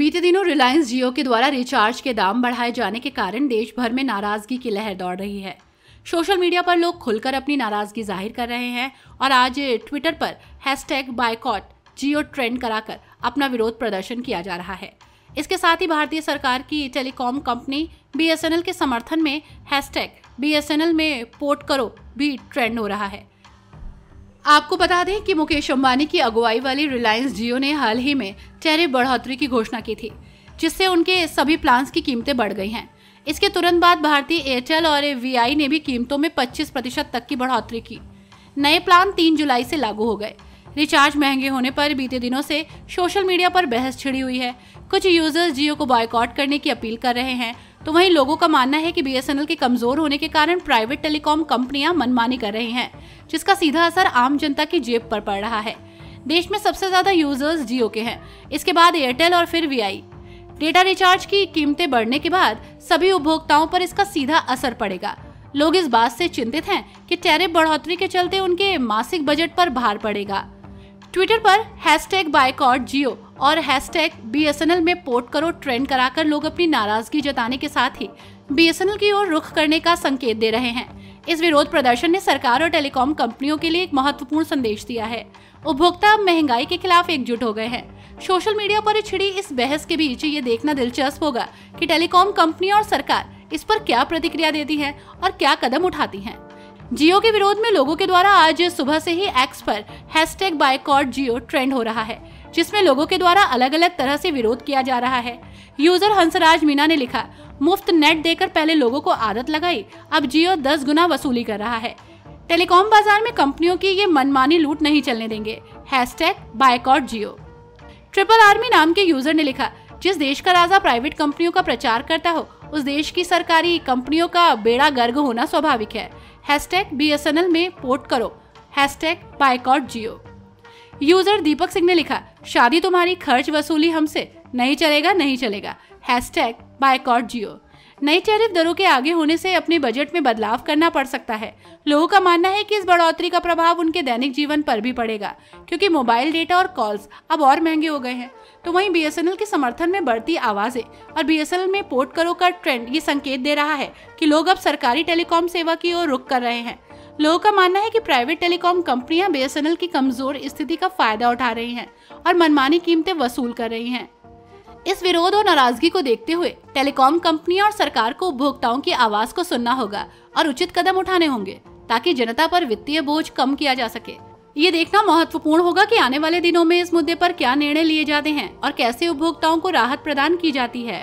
बीते दिनों रिलायंस जियो के द्वारा रिचार्ज के दाम बढ़ाए जाने के कारण देश भर में नाराजगी की लहर दौड़ रही है। सोशल मीडिया पर लोग खुलकर अपनी नाराजगी जाहिर कर रहे हैं और आज ट्विटर पर #बायकॉट जियो ट्रेंड कराकर अपना विरोध प्रदर्शन किया जा रहा है। इसके साथ ही भारतीय सरकार की टेलीकॉम कंपनी BSNL के समर्थन में #BSNL में पोर्ट करो भी ट्रेंड हो रहा है। आपको बता दें कि मुकेश अंबानी की अगुवाई वाली रिलायंस जियो ने हाल ही में टैरिफ बढ़ोतरी की घोषणा की थी, जिससे उनके सभी प्लान्स की कीमतें बढ़ गई हैं। इसके तुरंत बाद भारतीय एयरटेल और VI ने भी कीमतों में 25% तक की बढ़ोतरी की। नए प्लान 3 जुलाई से लागू हो गए। रिचार्ज महंगे होने पर बीते दिनों से सोशल मीडिया पर बहस छिड़ी हुई है। कुछ यूजर्स जियो को बॉयकॉट करने की अपील कर रहे हैं, तो वहीं लोगों का मानना है कि BSNL के कमजोर होने के कारण प्राइवेट टेलीकॉम कंपनियां मनमानी कर रही हैं, जिसका सीधा असर आम जनता की जेब पर पड़ रहा है। देश में सबसे ज्यादा यूजर्स जियो के हैं, इसके बाद एयरटेल और फिर VI। डेटा रिचार्ज की कीमतें बढ़ने के बाद सभी उपभोक्ताओं पर इसका सीधा असर पड़ेगा। लोग इस बात से चिंतित हैं कि टैरिफ बढ़ोतरी के चलते उनके मासिक बजट पर भार पड़ेगा। ट्विटर पर #बायकॉट जियो और #BSNL में पोर्ट करो ट्रेंड कराकर लोग अपनी नाराजगी जताने के साथ ही BSNL की ओर रुख करने का संकेत दे रहे हैं। इस विरोध प्रदर्शन ने सरकार और टेलीकॉम कंपनियों के लिए एक महत्वपूर्ण संदेश दिया है। उपभोक्ता अब महंगाई के खिलाफ एकजुट हो गए हैं। सोशल मीडिया पर छिड़ी इस बहस के बीच ये देखना दिलचस्प होगा कि टेलीकॉम कंपनियां और सरकार इस पर क्या प्रतिक्रिया देती है और क्या कदम उठाती हैं। जियो के विरोध में लोगों के द्वारा आज सुबह से ही X पर #बायकॉट जियो ट्रेंड हो रहा है, जिसमें लोगों के द्वारा अलग अलग तरह से विरोध किया जा रहा है। यूजर हंसराज मीना ने लिखा, मुफ्त नेट देकर पहले लोगों को आदत लगाई, अब जियो 10 गुना वसूली कर रहा है। टेलीकॉम बाजार में कंपनियों की ये मनमानी लूट नहीं चलने देंगे। #बायकॉट जियो। ट्रिपल आर्मी नाम के यूजर ने लिखा, जिस देश का राजा प्राइवेट कंपनियों का प्रचार करता हो, उस देश की सरकारी कंपनियों का बेड़ा गर्क होना स्वाभाविक है। #BSNL में पोर्ट करो #बायकॉट जियो। यूजर दीपक सिंह ने लिखा, शादी तुम्हारी खर्च वसूली हमसे नहीं चलेगा नहीं चलेगा। #बायकॉट जियो। नई टैरिफ दरों के आगे होने से अपने बजट में बदलाव करना पड़ सकता है। लोगों का मानना है कि इस बढ़ोतरी का प्रभाव उनके दैनिक जीवन पर भी पड़ेगा, क्योंकि मोबाइल डेटा और कॉल्स अब और महंगे हो गए हैं। तो वहीं BSNL के समर्थन में बढ़ती आवाजें और BSNL में पोर्ट करो का ट्रेंड ये संकेत दे रहा है कि लोग अब सरकारी टेलीकॉम सेवा की ओर रुख कर रहे हैं। लोगों का मानना है कि प्राइवेट टेलीकॉम कंपनियां BSNL की कमजोर स्थिति का फायदा उठा रही हैं और मनमानी कीमतें वसूल कर रही हैं। इस विरोध और नाराजगी को देखते हुए टेलीकॉम कंपनियां और सरकार को उपभोक्ताओं की आवाज को सुनना होगा और उचित कदम उठाने होंगे, ताकि जनता पर वित्तीय बोझ कम किया जा सके। ये देखना महत्वपूर्ण होगा कि आने वाले दिनों में इस मुद्दे पर क्या निर्णय लिए जाते हैं और कैसे उपभोक्ताओं को राहत प्रदान की जाती है।